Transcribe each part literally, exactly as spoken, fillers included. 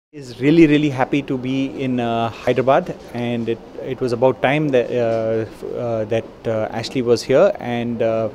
Is really really happy to be in uh, Hyderabad, and it, it was about time that uh, uh, that uh, Ashley was here. And uh,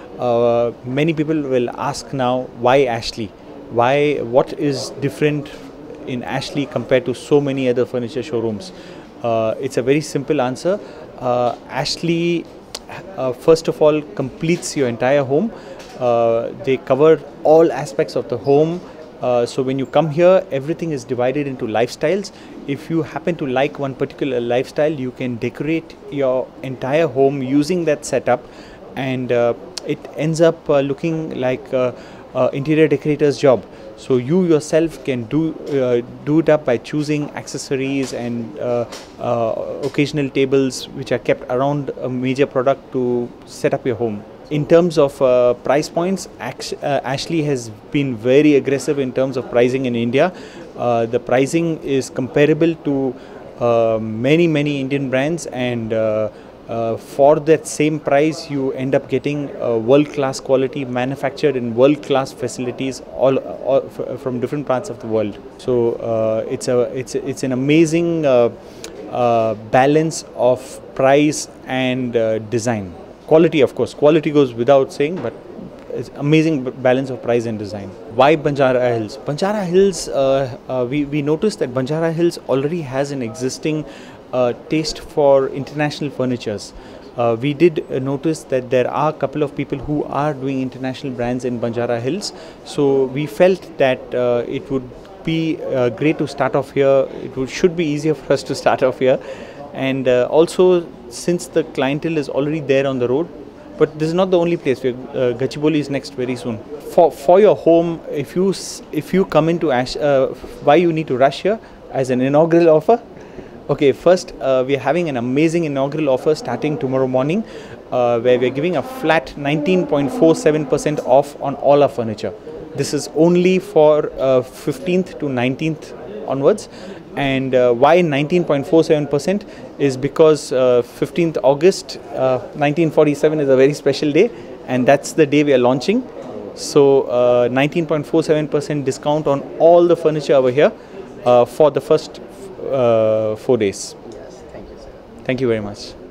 uh, many people will ask now, why Ashley? Why? What is different in Ashley compared to so many other furniture showrooms? Uh, it's a very simple answer. uh, Ashley, uh, first of all, completes your entire home. Uh, they cover all aspects of the home. Uh, so when you come here, everything is divided into lifestyles. If you happen to like one particular lifestyle, you can decorate your entire home using that setup, and uh, it ends up uh, looking like uh, uh, interior decorator's job. So you yourself can do uh, do it up by choosing accessories and uh, uh, occasional tables which are kept around a major product to set up your home. In terms of uh, price points, Ash uh, Ashley has been very aggressive in terms of pricing in India. Uh, the pricing is comparable to uh, many many Indian brands, and uh, uh, for that same price you end up getting uh, world-class quality manufactured in world-class facilities all, all from different parts of the world. So uh, it's a it's it's an amazing uh, uh, balance of price and uh, design. Quality, of course, quality goes without saying, but it's amazing balance of price and design. Why Banjara Hills? Banjara Hills, uh, uh, we, we noticed that Banjara Hills already has an existing uh, taste for international furnitures. Uh, we did uh, notice that there are a couple of people who are doing international brands in Banjara Hills. So we felt that uh, it would be uh, great to start off here. It would, should be easier for us to start off here. And uh, also, since the clientele is already there on the road, but this is not the only place. We're, uh, Gachibowli is next very soon. For for your home, if you if you come into Ash, uh, why you need to rush here as an inaugural offer? Okay, first uh, we are having an amazing inaugural offer starting tomorrow morning, uh, where we are giving a flat nineteen point four seven percent off on all our furniture. This is only for uh, fifteenth to nineteenth onwards. And uh, why nineteen point four seven percent is because uh, fifteenth August uh, nineteen forty-seven is a very special day, and that's the day we are launching. So uh, nineteen point four seven percent discount on all the furniture over here uh, for the first uh, four days. Yes, thank you, sir. Thank you very much.